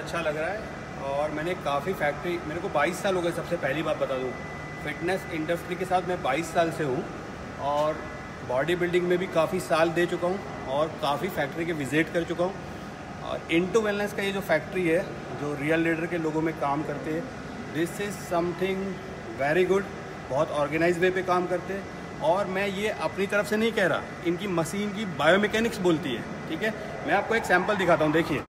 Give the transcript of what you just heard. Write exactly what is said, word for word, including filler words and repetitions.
अच्छा लग रहा है और मैंने काफ़ी फैक्ट्री, मेरे को बाईस साल हो गए, सबसे पहली बात बता दूँ। फिटनेस इंडस्ट्री के साथ मैं बाईस साल से हूँ और बॉडी बिल्डिंग में भी काफ़ी साल दे चुका हूँ और काफ़ी फैक्ट्री के विज़िट कर चुका हूँ। और इनटू वेलनेस का ये जो फैक्ट्री है, जो रियल लीडर के लोगों में काम करते हैं, this is something very good. बहुत ऑर्गेनाइज वे पे काम करते हैं और मैं ये अपनी तरफ से नहीं कह रहा, इनकी मशीन की बायोमैकेनिक्स बोलती है। ठीक है, मैं आपको एक सैंपल दिखाता हूँ, देखिए।